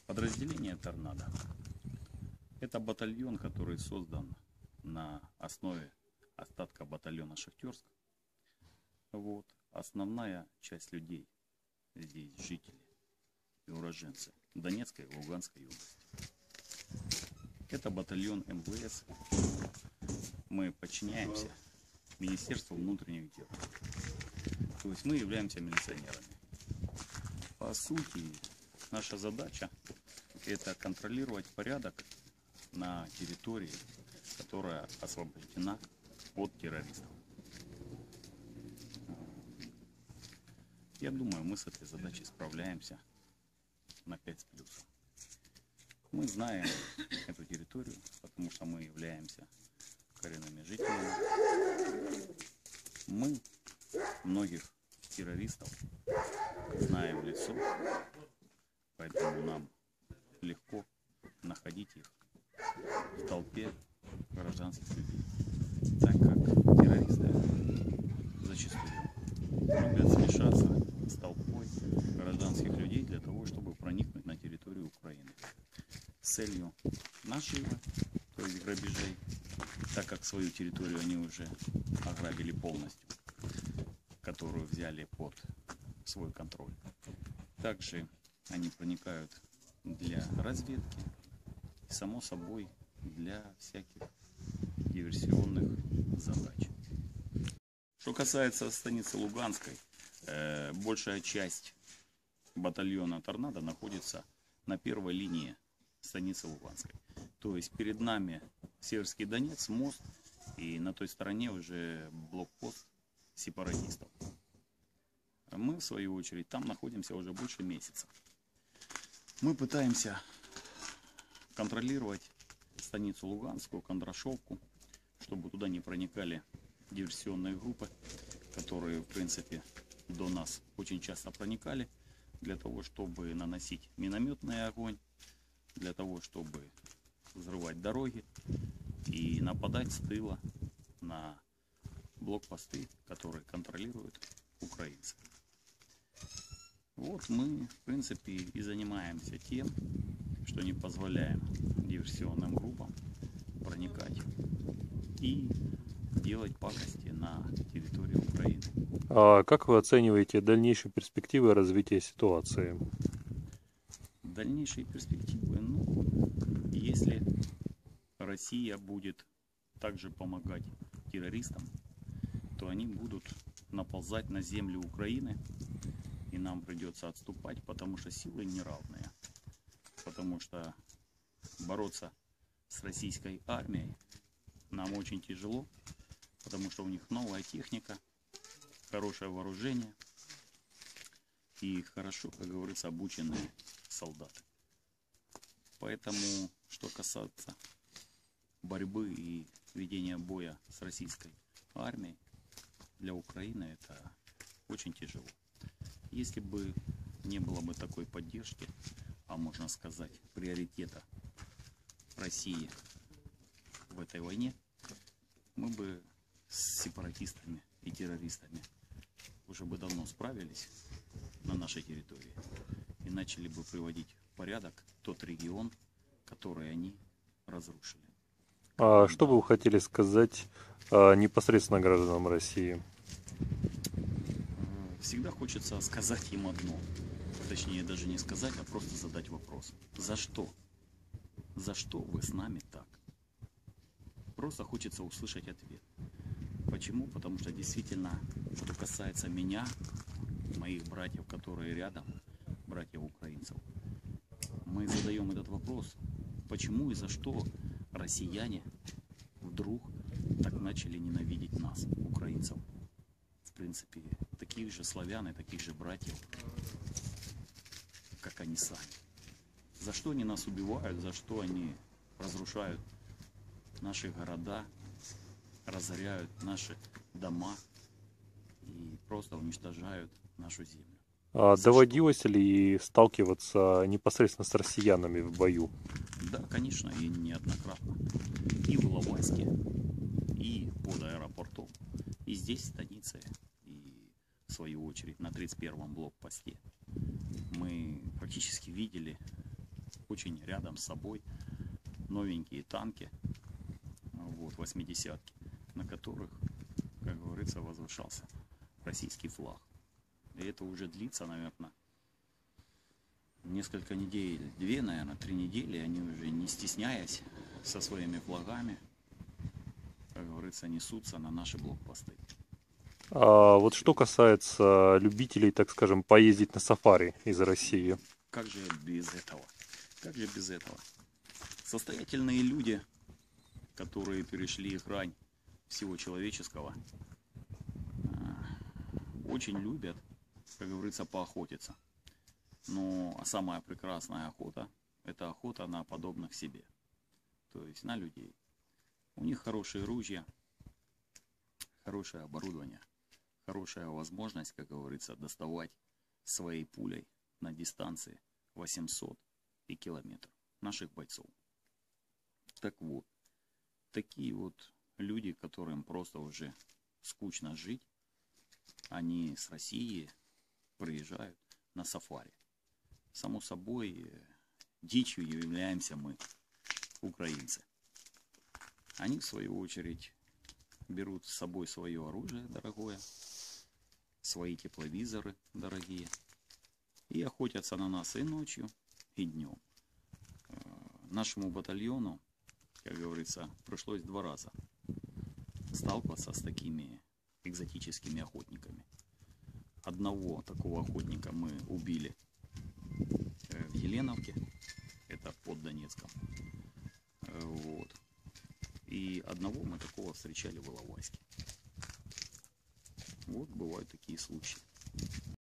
Подразделение «Торнадо» — это батальон, который создан на основе остатка батальона «Шахтерск». Вот. Основная часть людей здесь жители и уроженцы Донецкой и Луганской области. Это батальон МВС. Мы подчиняемся Министерству внутренних дел. То есть мы являемся милиционерами. По сути, наша задача — это контролировать порядок на территории, которая освобождена от террористов. Я думаю, мы с этой задачей справляемся на 5 с плюсом. Мы знаем эту территорию, потому что мы являемся коренными жителями. Мы многих террористов знаем в лицо, поэтому нам легко находить их в толпе гражданских людей, так как террористы зачастую любят смешаться с толпой гражданских людей для того, чтобы проникнуть на территорию Украины с целью наживы, то есть грабежей, так как свою территорию они уже ограбили полностью, которую взяли под свой контроль. Также они проникают для разведки и, само собой, для всяких диверсионных задач. Что касается станицы Луганской, большая часть батальона «Торнадо» находится на первой линии станицы Луганской. То есть перед нами Северский Донец, мост, и на той стороне уже блокпост сепаратистов. Мы, в свою очередь, там находимся уже больше месяца. Мы пытаемся контролировать станицу Луганскую, Кондрашовку, чтобы туда не проникали диверсионные группы, которые, в принципе, до нас очень часто проникали, для того, чтобы наносить минометный огонь, для того, чтобы взрывать дороги и нападать с тыла на блокпосты, которые контролируют украинцы. Вот мы, в принципе, и занимаемся тем, что не позволяем диверсионным группам проникать и делать пакости на территории Украины. А как вы оцениваете дальнейшие перспективы развития ситуации? Дальнейшие перспективы, если Россия будет также помогать террористам, то они будут наползать на землю Украины, и нам придется отступать, потому что силы неравные. Потому что бороться с российской армией нам очень тяжело, потому что у них новая техника, хорошее вооружение и хорошо, как говорится, обученные солдаты. Поэтому, что касается борьбы и ведения боя с российской армией, для Украины это очень тяжело. Если бы не было бы такой поддержки, а можно сказать приоритета России в этой войне, мы бы с сепаратистами и террористами уже бы давно справились на нашей территории и начали бы приводить в порядок тот регион, который они разрушили. А что бы вы хотели сказать непосредственно гражданам России? Всегда хочется сказать им одно. Точнее, даже не сказать, а просто задать вопрос. За что? За что вы с нами так? Просто хочется услышать ответ. Почему? Потому что действительно, что касается меня, моих братьев, которые рядом, братьев украинцев, мы задаем этот вопрос. Почему и за что россияне вдруг так начали ненавидеть нас, украинцев? В принципе, таких же славян и таких же братьев, как они сами. За что они нас убивают, за что они разрушают наши города, разоряют наши дома и просто уничтожают нашу землю. Доводилось ли сталкиваться непосредственно с россиянами в бою? Да, конечно, и неоднократно. И в Иловайске, и под аэропортом, и здесь, в станице, и в свою очередь на 31-м блокпосте. Мы практически видели очень рядом с собой новенькие танки, вот, 80-ки, на которых, как говорится, возвышался российский флаг. И это уже длится, наверное, несколько недель, 2, наверное, 3 недели, они уже не стесняясь со своими флагами, как говорится, несутся на наши блокпосты. А вот что касается любителей, так скажем, поездить на сафари из России. Как же без этого? Как же без этого? Состоятельные люди, которые перешли грань всего человеческого, очень любят, как говорится, поохотиться. Но самая прекрасная охота – это охота на подобных себе, то есть на людей. У них хорошие ружья, хорошее оборудование, хорошая возможность, как говорится, доставать своей пулей на дистанции 800 и километров наших бойцов. Так вот, такие вот люди, которым просто уже скучно жить, они с России приезжают на сафари. Само собой, дичью являемся мы, украинцы. Они, в свою очередь, берут с собой свое оружие дорогое, свои тепловизоры дорогие, и охотятся на нас и ночью, и днем. Нашему батальону, как говорится, пришлось 2 раза сталкиваться с такими экзотическими охотниками. Одного такого охотника мы убили в Еленовке, это под Донецком. Вот. И одного мы такого встречали в Иловайске. Вот бывают такие случаи.